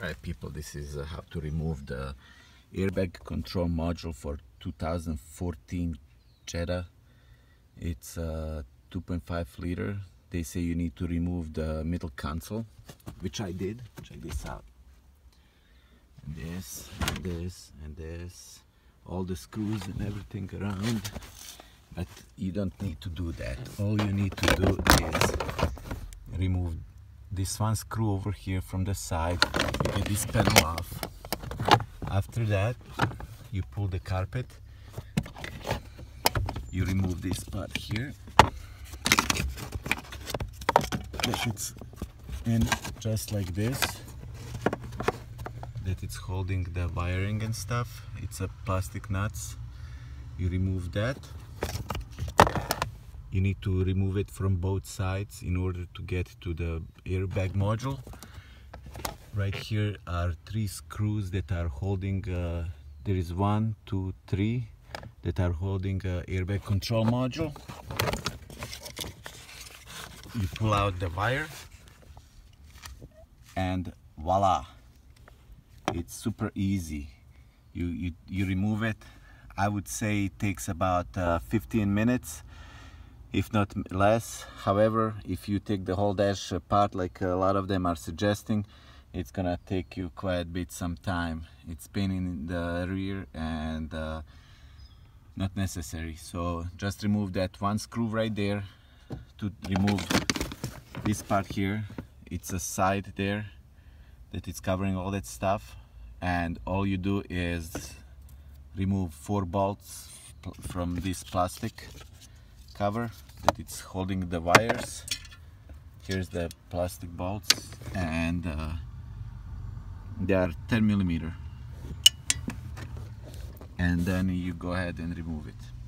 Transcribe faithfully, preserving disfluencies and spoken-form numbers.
Alright people, this is uh, how to remove the airbag control module for two thousand fourteen Jetta. It's uh, two point five liter. They say you need to remove the middle console, which I did. Check this out. And this, and this, and this. All the screws and everything around. But you don't need to do that. All you need to do is remove this one screw over here from the side. You get this panel off. After that, you pull the carpet. You remove this part here. That it's in just like this. That it's holding the wiring and stuff. It's a plastic nuts. You remove that. You need to remove it from both sides in order to get to the airbag module. Right here are three screws that are holding, uh, there is one, two, three that are holding uh, airbag control module. You pull out the wire and voila, it's super easy. You, you, you remove it. I would say it takes about uh, fifteen minutes, if not less. However, if you take the whole dash apart like a lot of them are suggesting, it's gonna take you quite a bit some time. It's pain in the rear and uh, not necessary. So just remove that one screw right there. To remove this part here, it's a side there that is covering all that stuff, and all you do is remove four bolts from this plastic cover that it's holding the wires. Here's the plastic bolts, and uh, they are ten millimeter, and then you go ahead and remove it.